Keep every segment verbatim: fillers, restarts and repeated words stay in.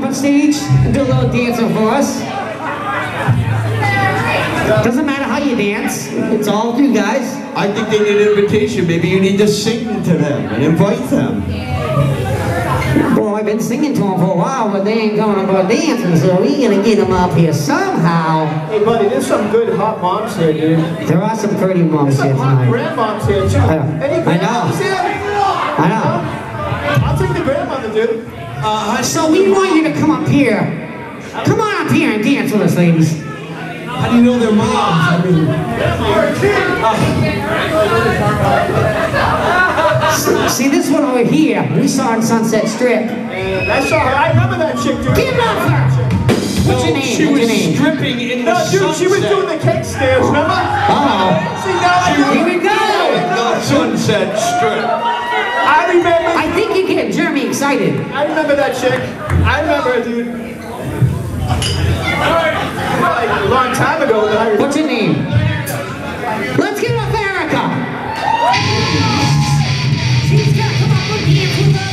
on stage and do a little dancing for us? Doesn't matter how you dance. It's all of you guys. I think they need an invitation. Maybe you need to sing to them and invite them. Well, I've been singing to them for a while, but they ain't going to go dancing, so we gotta get them up here somehow. Hey, buddy, there's some good hot moms here, dude. There are some pretty moms There's here some hot tonight. grandmoms here, too. I know. Any I know. grandmoms here? I know. I'll take the grandmother, dude. Uh, so we want you to come up here. Come on up here and dance with us, ladies. How do you know their moms? I mean, uh, see this one over here, we saw on Sunset Strip. And I saw her. I remember that chick, dude. Give it up for her. What's your name? She What's was your name? stripping in the No, dude, sunset. she was doing the cake stairs, remember? Uh-oh. See, now I Here we go. The Sunset Strip. I remember. I think you're getting Jeremy excited. I remember that chick. I remember her, dude. Like a long time ago. That I What's your name? Let's give it up for Erica. She's got to come up and dance with us.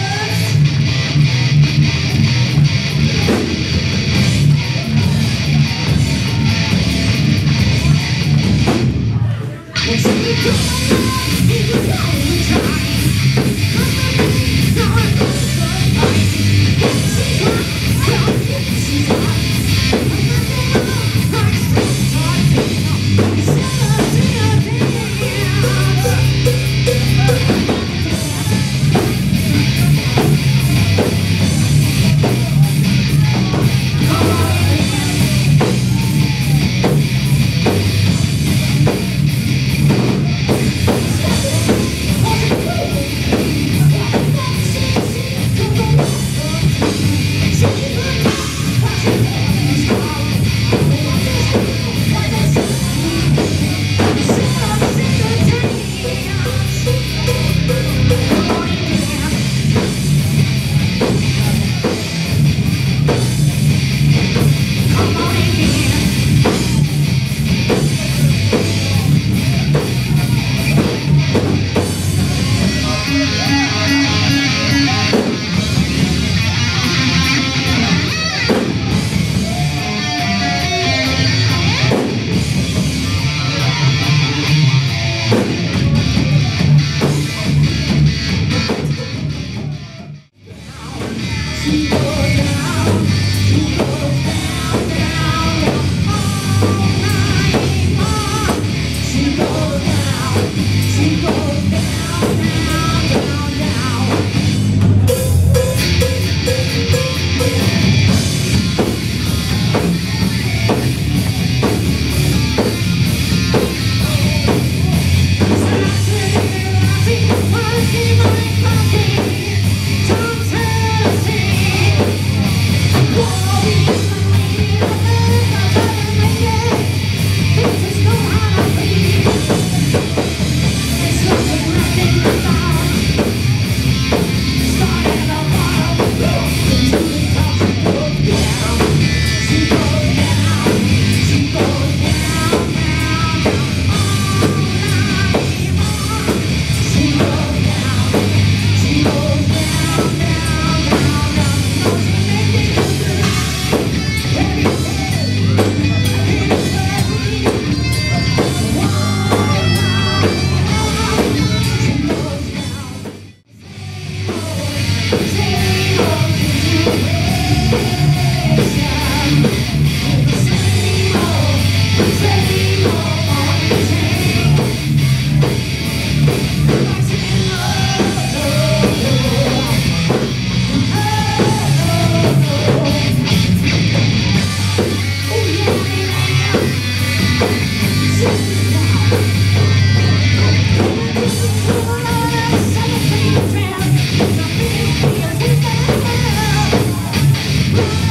We'll be right back.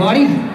everybody.